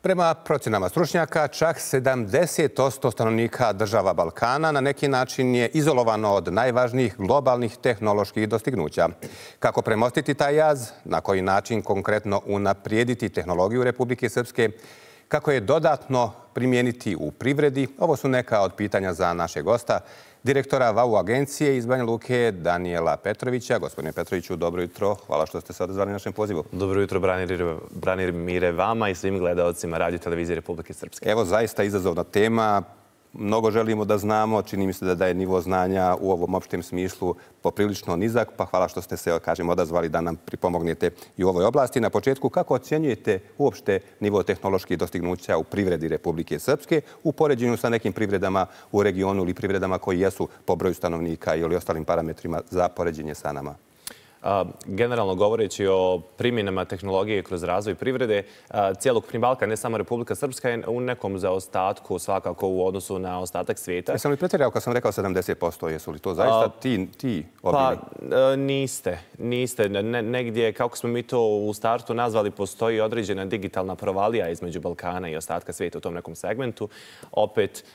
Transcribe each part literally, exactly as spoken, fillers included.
Prema procjenama stručnjaka, čak sedamdeset posto stanovnika država Balkana na neki način je izolovano od najvažnijih globalnih tehnoloških dostignuća. Kako premostiti taj jaz, na koji način konkretno unaprijediti tehnologiju Republike Srpske, kako je dodatno primijeniti u privredi, ovo su neka od pitanja za našeg gosta, direktora V A U agencije iz Banja Luke, Danijela Petrovića. Gospodine Petroviću, dobro jutro. Hvala što ste se odazvali našem pozivu. Dobro jutro, Branimire, vama i svim gledalcima Radio televizije Republike Srpske. Evo, zaista izazovna tema. Mnogo želimo da znamo. Čini mi se da je nivo znanja u ovom opštem smislu poprilično nizak, pa hvala što ste se, kažem, odazvali da nam pripomognete i u ovoj oblasti. Na početku, kako ocjenjujete uopšte nivo tehnoloških dostignuća u privredi Republike Srpske u poređenju sa nekim privredama u regionu ili privredama koji jesu po broju stanovnika ili ostalim parametrima za poređenje sa nama? Generalno govoreći o primjenama tehnologije kroz razvoj privrede, cijelokupni Balkan, ne samo Republika Srpska, je u nekom zaostatku svakako u odnosu na ostatak svijeta. Jesam li pretjerao kad sam rekao sedamdeset posto? Jesu li to zaista ti, ti obili? Pa niste. Niste. Negdje, kako smo mi to u startu nazvali, postoji određena digitalna provalija između Balkana i ostatka svijeta u tom nekom segmentu. Opet,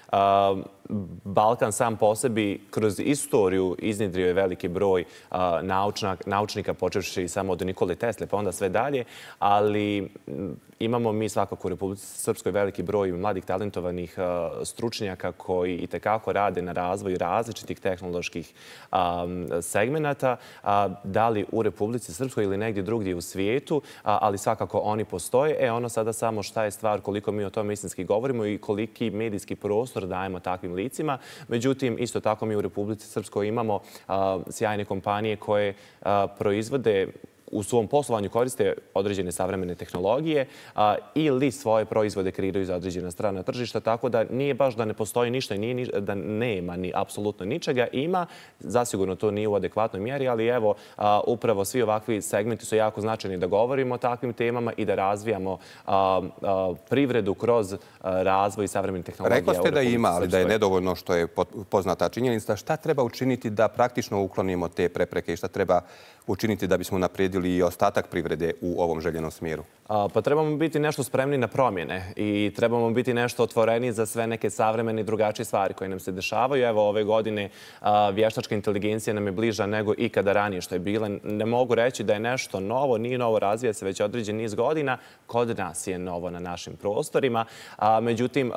Balkan sam po sebi kroz istoriju iznjedrio je veliki broj naučnika, počevši samo od Nikole Tesle, pa onda sve dalje, ali imamo mi svakako u Republici Srpskoj veliki broj mladih talentovanih stručnjaka koji itekako rade na razvoju različitih tehnoloških segmenata, da li u Republici Srpskoj ili negdje drugdje u svijetu, ali svakako oni postoje. E, ono sada samo šta je stvar, koliko mi o tome istinski govorimo i koliki medijski prostor dajemo takvim licima. Međutim, isto tako mi u Republici Srpskoj imamo sjajne kompanije koje proizvode, u svom poslovanju koriste određene savremene tehnologije ili svoje proizvode kreiraju za određena strana tržišta, tako da nije baš da ne postoji ništa i da nema ni apsolutno ničega. Ima, zasigurno to nije u adekvatnoj mjeri, ali evo, upravo svi ovakvi segmenti su jako značajni da govorimo o takvim temama i da razvijamo privredu kroz razvoj savremenih tehnologija. Rekli ste da ima, ali da je nedovoljno što je poznata činjenica. Šta treba učiniti da praktično uklonimo te prepreke i šta treba učiniti da bismo naprijedili i ostatak privrede u ovom željenom smjeru? Pa trebamo biti nešto spremni na promjene i trebamo biti nešto otvoreni za sve neke savremene i drugačije stvari koje nam se dešavaju. Evo, ove godine vještačka inteligencija nam je bliža nego ikada ranije što je bila. Ne mogu reći da je nešto novo, nije novo, razvija se već određen niz godina. Kod nas je novo na našim prostorima. Međutim,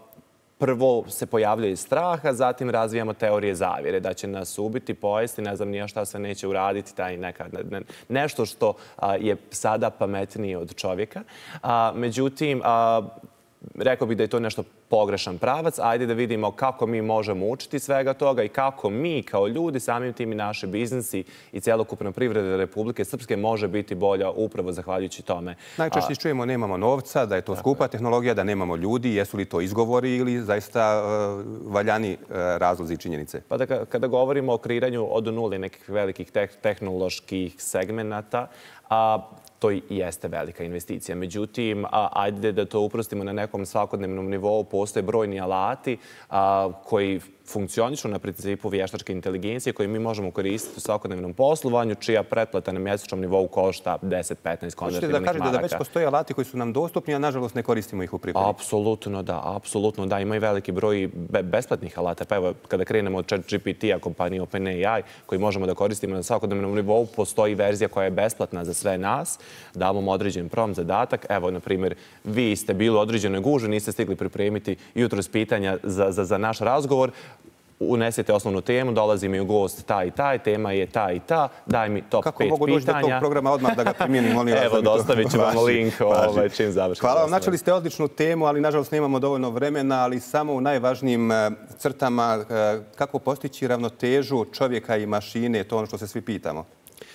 prvo se pojavljaju straha, zatim razvijamo teorije zavjere, da će nas ubiti, pojesti, ne znam nija šta se neće uraditi, taj neka, nešto što je sada pametnije od čovjeka. Međutim, rekao bih da je to nešto pogrešan pravac. Ajde da vidimo kako mi možemo učiti svega toga i kako mi kao ljudi, samim tim i naši biznisi i celokupna privreda Republike Srpske može biti bolja upravo zahvaljujući tome. Najčešće čujemo nemamo novca, da je to skupa tehnologija, da nemamo ljudi. Jesu li to izgovori ili zaista valjani razlozi i činjenice? Pa da kada govorimo o kreiranju od nule nekih velikih tehnoloških segmenata, to i jeste velika investicija. Međutim, ajde da to uprostimo na nekom svakodnevnom nivou. Postoje brojni alati koji funkcionišu na principu vještačke inteligencije koje mi možemo koristiti u svakodnevnom poslovanju, čija pretplata na mjesečnom nivou košta deset do petnaest konvertibilnih maraka. Hoćete da kažete da već postoje alati koji su nam dostupni, a nažalost ne koristimo ih u pripremi? Apsolutno da, apsolutno da. Ima i veliki broj besplatnih alata. Pa evo, kada krenemo od ChatGPT-a, kompanije OpenAI, koji možemo da koristimo na svakodnevnom nivou, postoji verzija koja je besplatna za sve nas. Damo mu određen prompt zadatak. Evo, na primjer, vi ste bili u određenoj gužvi, niste stigli pripremiti jutros pitanja za, za, za naš razgovor. Unesete osnovnu temu, dolazi mi u gost ta i ta, tema je ta i ta, daj mi top pet pitanja. Kako mogu doći do tog programa odmah da ga primijenim? Evo, dostavit ću vam link čim završimo. Hvala vam, načeli ste odličnu temu, ali nažalost nemamo dovoljno vremena, ali samo u najvažnijim crtama kako postići ravnotežu čovjeka i mašine, to ono što se svi pitamo.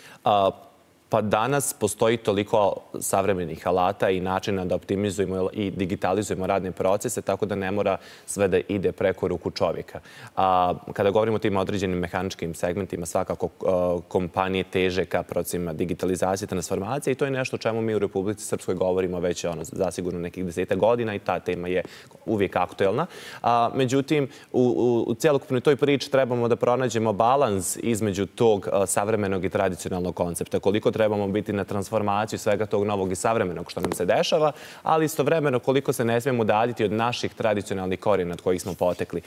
Pa danas postoji toliko savremenih alata i načina da optimizujemo i digitalizujemo radne procese, tako da ne mora sve da ide preko ruku čovjeka. Kada govorimo o tim određenim mehaničkim segmentima, svakako kompanije teže ka procesima digitalizacije, transformacije i to je nešto o čemu mi u Republici Srpskoj govorimo već zasigurno nekih deseta godina i ta tema je uvijek aktuelna. Međutim, u celokupnoj toj priči trebamo da pronađemo balans između tog savremenog i tradicionalnog koncepta. Koliko trebamo biti na transformaciju svega tog novog i savremenog što nam se dešava, ali istovremeno koliko se ne smijemo udaljiti od naših tradicionalnih korijena od kojih smo potekli.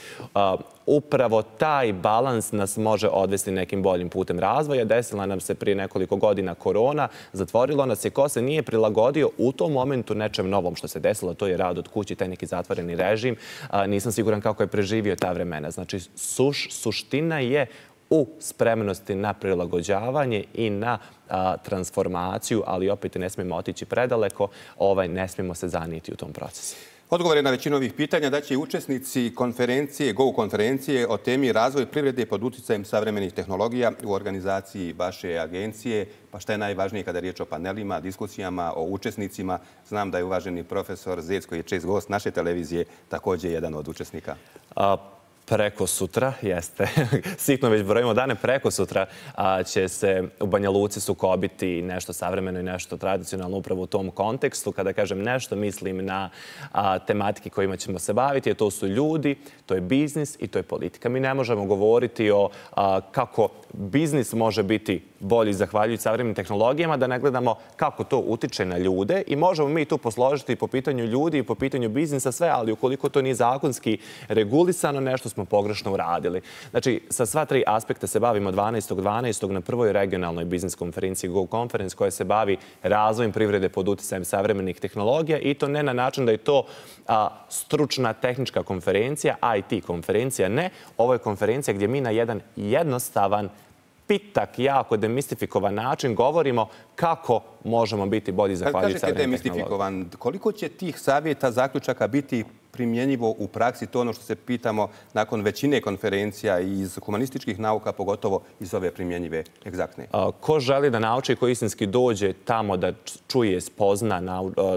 Upravo taj balans nas može odvesti nekim boljim putem razvoja. Desila nam se prije nekoliko godina korona, zatvorilo nas je, ko se nije prilagodio u tom momentu nečem novom što se desilo, to je rad od kući, taj neki zatvoreni režim. Nisam siguran kako je preživio ta vremena. Znači, suš, suština je u spremnosti na prilagođavanje i na a, transformaciju, ali opet ne smijemo otići predaleko, ovaj, ne smijemo se zanijeti u tom procesu. Odgovore na većinu ovih pitanja daće učesnici konferencije, Go konferencije o temi razvoj privrede pod uticajem savremenih tehnologija u organizaciji vaše agencije. Pa šta je najvažnije kada je riječ o panelima, diskusijama, o učesnicima? Znam da je uvaženi profesor Zec, koji je čest gost naše televizije, također jedan od učesnika. A... Preko sutra, jeste, sitno već brojimo dane, preko sutra će se u Banja Luci sukobiti nešto savremeno i nešto tradicionalno upravo u tom kontekstu. Kada kažem nešto, mislim na tematike kojima ćemo se baviti, to su ljudi, to je biznis i to je politika. Mi ne možemo govoriti o kako biznis može biti bolji zahvaljujući savremenim tehnologijama, da ne gledamo kako to utiče na ljude i možemo mi tu posložiti po pitanju ljudi i po pitanju biznisa sve, ali ukoliko to nije zakonski regulisano, nešto smo pogrešno uradili. Znači, sa sva tri aspekta se bavimo dvanaestog dvanaestog na prvoj regionalnoj biznis konferenciji Go Conference koja se bavi razvojem privrede pod uticajem savremenih tehnologija i to ne na način da je to a, stručna tehnička konferencija, I T konferencija, ne. Ovo je konferencija gdje mi na jedan jednostavan pitak, jako demistifikovan način govorimo kako možemo biti bolji zahvaljujući savremenim tehnologijama. Koliko će tih savjeta, zaključaka biti primjenjivo u praksi, to ono što se pitamo nakon većine konferencija iz humanističkih nauka, pogotovo iz ove primjenjive egzaktne? Ko želi da nauči i ko istinski dođe tamo da čuje, spozna,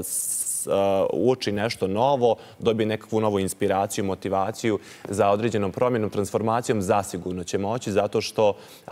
uči nešto novo, dobije nekakvu novu inspiraciju, motivaciju za određenom promjenom, transformacijom, zasigurno će moći, zato što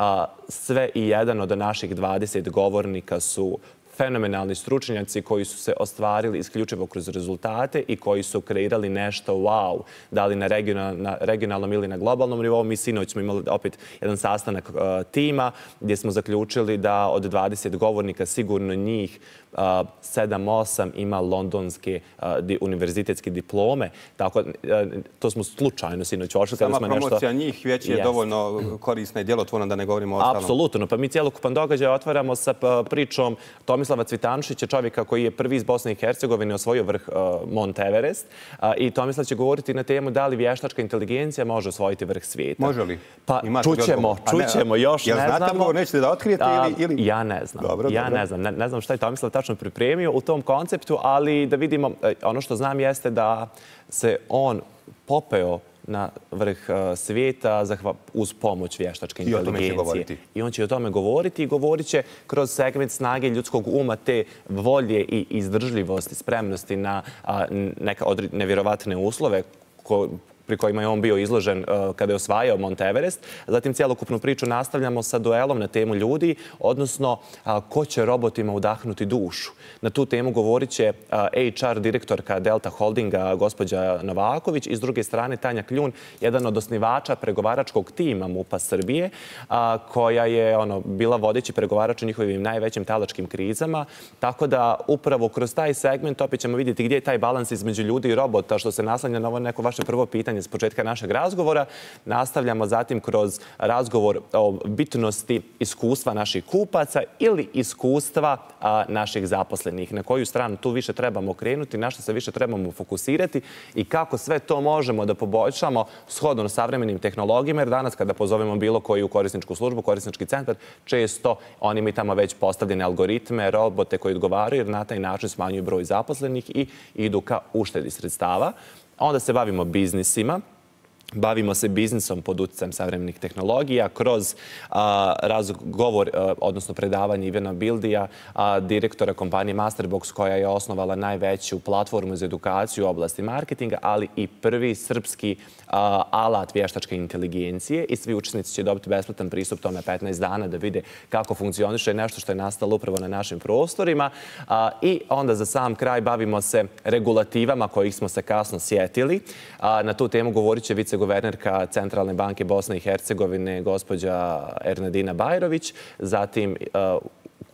sve i jedan od naših dvadeset govornika su fenomenalni stručnjaci koji su se ostvarili isključivo kroz rezultate i koji su kreirali nešto wow, da li na, regional, na regionalnom ili na globalnom nivou. Mi sinoć smo imali opet jedan sastanak uh, tima gdje smo zaključili da od dvadeset govornika sigurno njih uh, sedam osam ima londonske uh, di, univerzitetske diplome. Tako, uh, to smo slučajno sinoć ošli. Sama promocija nešto... njih već je yes. dovoljno korisna i djelotvorna da ne govorimo o ostalom. Apsolutno. Pa mi cijelokupan događaj otvaramo sa pričom Tomislava Cvitanušića, čovjeka koji je prvi iz Bosne i Hercegovine osvojio vrh uh, Mont Everest. Uh, I Tomislav će govoriti na temu da li vještačka inteligencija može osvojiti vrh svijeta. Može li? Pa čućemo, čućemo, još jel ne znamo. Znate odgovor, nećete da otkrijete ili... ili... Ja ne znam. Dobro, ja dobro. ne znam. Ne, ne znam šta je Tomislav tačno pripremio u tom konceptu, ali da vidimo, ono što znam jeste da se on popeo na vrh uh, svijeta uz pomoć vještačke inteligencije. I on će o tome govoriti i govorit će kroz segment snage ljudskog uma, te volje i izdržljivosti, spremnosti na uh, neka nevjerovatne uslove ko, pri kojima je on bio izložen uh, kada je osvajao Mont Everest. Zatim cijelokupnu priču nastavljamo sa duelom na temu ljudi, odnosno uh, ko će robotima udahnuti dušu. Na tu temu govorit će uh, H R direktorka Delta Holdinga, gospođa Novaković, i s druge strane Tanja Kljun, jedan od osnivača pregovaračkog tima MUP-a Srbije, uh, koja je ono, bila vodeći pregovarač u njihovim najvećim talačkim krizama. Tako da upravo kroz taj segment opet ćemo vidjeti gdje je taj balans između ljudi i robota, što se naslanja na ovo neko vaše prvo pitanje s početka našeg razgovora. Nastavljamo zatim kroz razgovor o bitnosti iskustva naših kupaca ili iskustva a, naših zaposlenih. Na koju stranu tu više trebamo krenuti, na što se više trebamo fokusirati i kako sve to možemo da poboljšamo shodno savremenim tehnologijama, jer danas kada pozovemo bilo koju korisničku službu, korisnički centar, često oni mi tamo već postavljene algoritme, robote koji odgovaraju, jer na taj način smanjuju broj zaposlenih i idu ka uštedi sredstava. Onda se bavimo biznisima. Bavimo se biznisom pod uticajem savremenih tehnologija kroz a, razgovor, a, odnosno predavanje Ivana Bildija, a, direktora kompanije Masterbox, koja je osnovala najveću platformu za edukaciju u oblasti marketinga, ali i prvi srpski a, alat vještačke inteligencije. I svi učesnici će dobiti besplatan pristup tome petnaest dana da vide kako funkcioniše nešto što je nastalo upravo na našim prostorima. A, I onda za sam kraj bavimo se regulativama kojih smo se kasno sjetili. A, na tu temu govorit će vice guvernerka Centralne banke Bosne i Hercegovine, gospođa Ernadina Bajrović. Zatim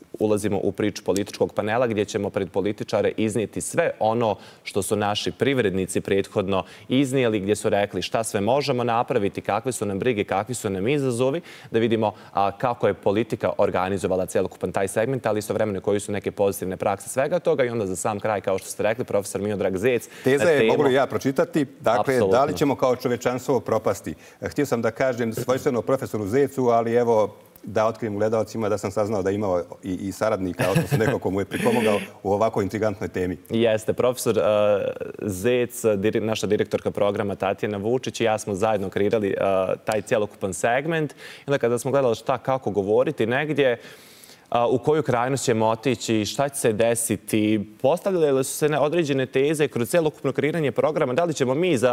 ulazimo u priču političkog panela gdje ćemo pred političare iznijeti sve ono što su naši privrednici prethodno iznijeli, gdje su rekli šta sve možemo napraviti, kakve su nam brige, kakvi su nam izazovi, da vidimo a, kako je politika organizovala celokupan taj segment, ali istovremeno koji su neke pozitivne prakse svega toga. I onda za sam kraj, kao što ste rekli, profesor Miodrag Zec. Teza je, mogu li ja pročitati, dakle, Apsolutno. Da li ćemo kao čovečanstvo propasti? Htio sam da kažem svojstveno profesoru Zecu, ali evo, da otkrijem gledalcima da sam saznao da je imao i, i saradnika, odnosno neko ko mu je pripomogao u ovako intrigantnoj temi. Jeste. Profesor uh, Zec, dir, naša direktorka programa Tatjana Vučić i ja smo zajedno kreirali uh, taj cjelokupan segment. I onda kada smo gledali šta, kako govoriti negdje, uh, u koju krajnost ćemo otići, šta će se desiti, postavljale su se određene teze kroz cjelokupno kreiranje programa, da li ćemo mi za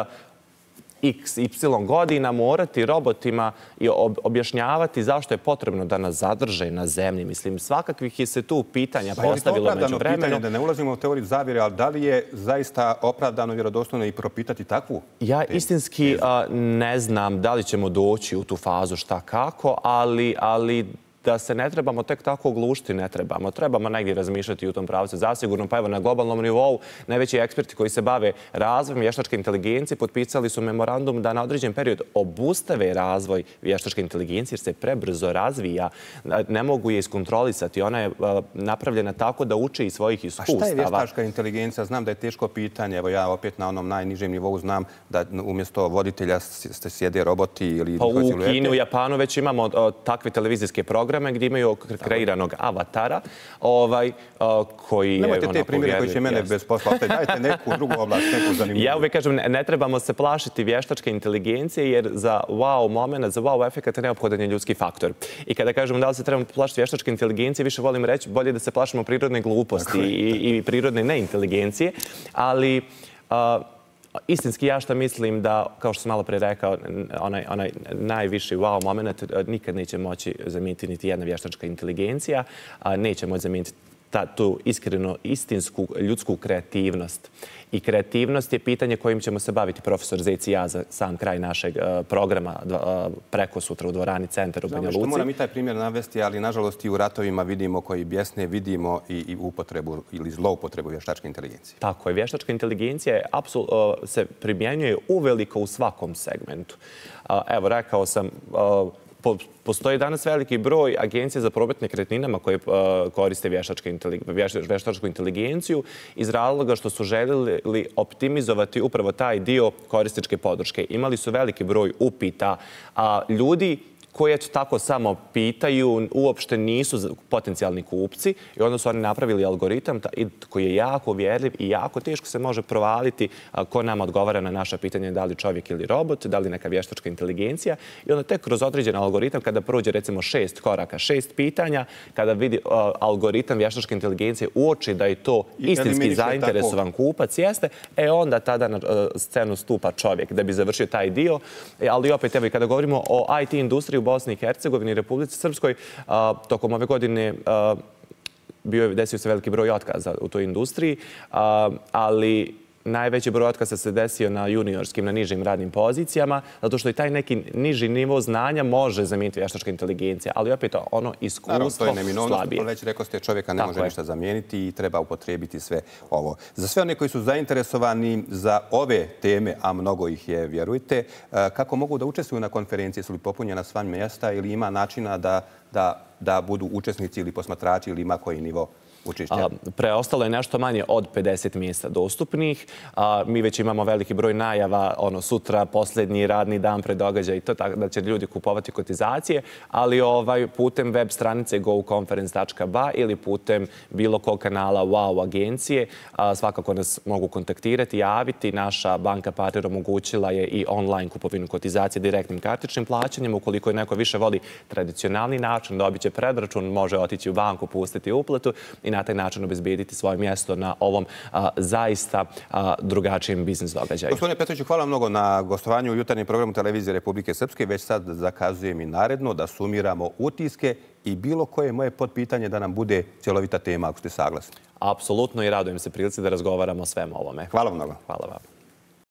iks ipsilon godina morati robotima i objašnjavati zašto je potrebno da nas zadrže na zemlji. Mislim, svakakvih je se tu pitanja postavilo među vremenu. Da ne ulazimo u teoriju zavjere, ali da li je zaista opravdano, vjerodostojno i propitati takvu? Ja istinski a, ne znam da li ćemo doći u tu fazu šta kako, ali, ali da se ne trebamo tek tako oglušiti, ne trebamo. Trebamo negdje razmišljati u tom pravcu. Zasigurno, pa evo na globalnom nivou, najveći eksperti koji se bave razvojem vještačke inteligencije potpisali su memorandum da na određen period obustave razvoj vještačke inteligencije jer se prebrzo razvija. Ne mogu je iskontrolisati. Ona je napravljena tako da uči iz svojih iskustava. A šta je vještačka inteligencija? Znam da je teško pitanje. Evo ja opet na onom najnižem nivou znam da umjesto voditelja sjede roboti ili... Pa u Kini, u Japanu već imamo takve televizijske programe gdje imaju kreiranog avatara ovaj, koji je... Nemojte te primjere koji će mene bez posla. Dajte neku drugu oblast, neku zanimljivu. Ja uvijek kažem, ne trebamo se plašiti vještačke inteligencije jer za wow moment, za wow efekat neophodan je ljudski faktor. I kada kažemo da li se trebamo plašiti vještačke inteligencije, više volim reći bolje da se plašimo prirodne gluposti i, i prirodne neinteligencije. Ali... Uh, Istinski ja što mislim da, kao što sam malo prije rekao, onaj, onaj najviši wow moment nikad neće moći zamijeniti niti jedna vještačka inteligencija, a neće moći zamijeniti ta, tu iskreno istinsku ljudsku kreativnost. I kreativnost je pitanje kojim ćemo se baviti profesor Zec i ja za sam kraj našeg uh, programa uh, preko sutra u dvorani Centar u Banja Luci. Što moram i taj primjer navesti, ali nažalost i u ratovima vidimo koji bjesne, vidimo i, i upotrebu ili zloupotrebu vještačke inteligencije. Tako je. Vještačka inteligencija je apsul, uh, se primjenjuje uveliko u svakom segmentu. Uh, evo, rekao sam... Uh, Postoji danas veliki broj agencija za promet nekretninama koje koriste vještačku inteligenciju iz razloga što su željeli optimizovati upravo taj dio korisničke podrške. Imali su veliki broj upita, a ljudi koji tako samo pitaju, uopšte nisu potencijalni kupci i onda su oni napravili algoritam koji je jako uvjerljiv i jako teško se može provaliti ko nam odgovara na naša pitanja, da li čovjek ili robot, da li neka vještačka inteligencija. I onda tek kroz određen algoritam, kada prođe recimo šest koraka, šest pitanja, kada vidi uh, algoritam vještačke inteligencije uoči da je to istinski zainteresovan kupac, jeste, e onda tada na uh, scenu stupa čovjek da bi završio taj dio. E, ali opet, evo, kada govorimo o I T industriji u Bosni i Hercegovini i Republici Srpskoj, a, tokom ove godine a, bio je desio se veliki broj otkaza u toj industriji, a, ali najveći broj otkaza se desio na juniorskim, na nižim radnim pozicijama, zato što i taj neki niži nivo znanja može zamijeniti vještačka inteligencija, ali opet ono iskustvo slabije. Naravno, to je neminovnost, već rekao ste, čovjeka ne može ništa zamijeniti i treba upotrijebiti sve ovo. Za sve one koji su zainteresovani za ove teme, a mnogo ih je, vjerujte, kako mogu da učestvuju na konferenciji? Su li popunjena sva mjesta ili ima načina da, da, da budu učesnici ili posmatrači ili ima koji nivo učešća? Preostalo je nešto manje od pedeset mjesta dostupnih. A, mi već imamo veliki broj najava, ono, sutra, posljednji radni dan pred događaj i to, tako da će ljudi kupovati kotizacije, ali ovaj, putem web stranice go conference tačka ba ili putem bilo kog kanala wow agencije, a, svakako nas mogu kontaktirati, javiti. Naša banka partner omogućila je i online kupovinu kotizacije direktnim kartičnim plaćanjem. Ukoliko je neko više voli tradicionalni način, dobit će predračun, može otići u banku, pustiti uplatu i na taj način obezbijediti svoje mjesto na ovom a, zaista a, drugačijem biznis događaju. Gospodine Petroviću, hvala mnogo na gostovanju u jutarnjem programu Televizije Republike Srpske. Već sad zakazujem i naredno da sumiramo utiske i bilo koje moje podpitanje da nam bude cjelovita tema, ako ste saglasni. Apsolutno i radujem se prilici da razgovaramo o svemu ovome. Hvala mnogo. Hvala vam.